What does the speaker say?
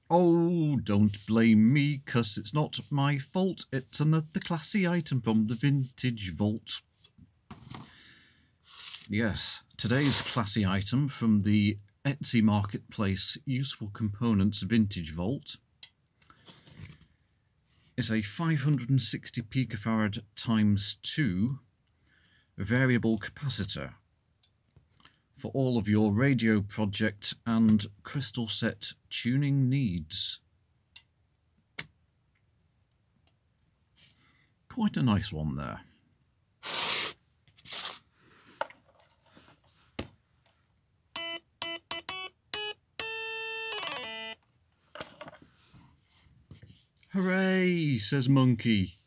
Oh, don't blame me, 'cause it's not my fault. It's another classy item from the Vintage Vault. Yes, today's classy item from the Etsy marketplace Useful Components Vintage Vault is a 560 picofarad times 2 variable capacitor for all of your radio project and crystal set tuning needs. Quite a nice one there. Hooray, says Monkey.